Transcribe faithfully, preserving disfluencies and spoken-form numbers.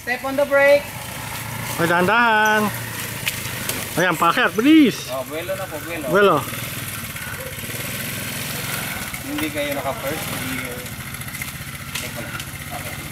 Step on the brake. Ay, dahan-dahan. Ayan, paket, bilis. Oh, buwelo na po, buwelo. Buwelo. Hindi kayo naka-first, hindi kayo... Check mo lang. Okay.